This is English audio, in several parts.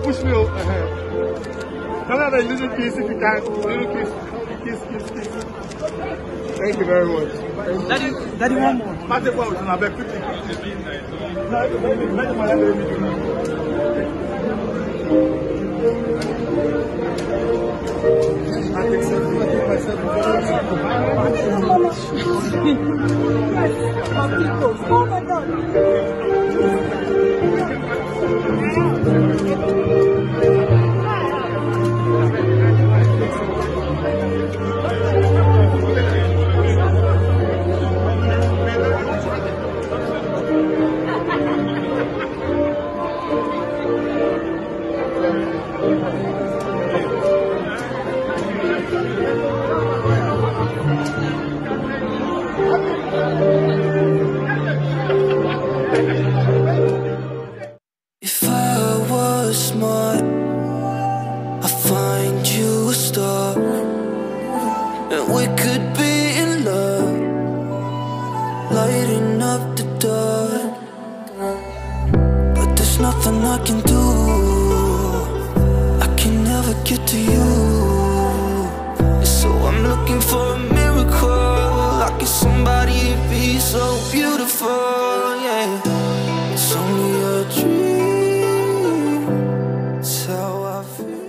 push me over. Come have a little kiss if you can. Little kiss. Kiss. Thank you very much. Daddy, one more. Mate, what was in our back? Oh my God. If I was smart, I'd find you a star, and we could be in love, lighting up the dark. But there's nothing I can do, I can never get to you. So I'm looking for a miracle, like if somebody be so beautiful, yeah. It's only a dream, it's how I feel.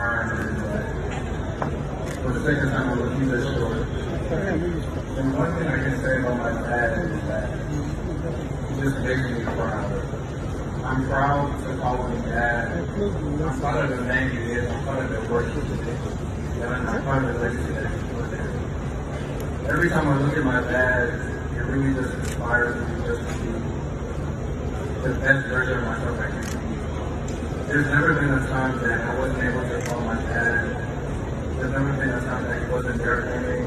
For the second time, I'm looking this short. And one thing I can say about my dad is that he just makes me proud. I'm proud to call him dad. I'm proud of the man he is. I'm proud of the work he did. And I'm proud of the legacy that he put there. Every time I look at my dad, it really just inspires me just to be the best version of myself I can be. There's never been a time that I wasn't able to call my dad. There's never been a time that he wasn't there for me.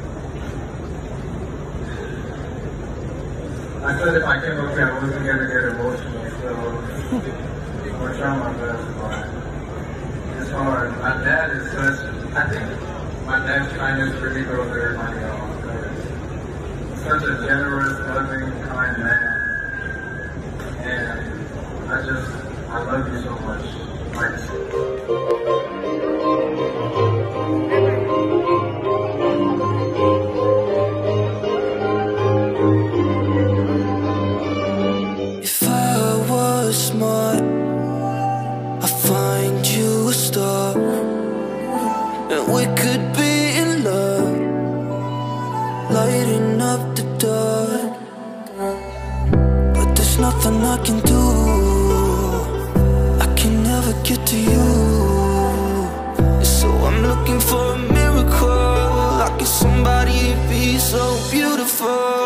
I said if I came up here, I wasn't going to get emotional, so I'm going to try my best, but it's hard. My dad is such, I think my dad's kindness really goes everybody else. He's such a generous, loving, kind man. And I love you so much. If I was smart, I'd find you a star, and we could be in love, lighting up the dark. But there's nothing I can do, I can never get to you. So I'm looking for a miracle, like if somebody be so beautiful.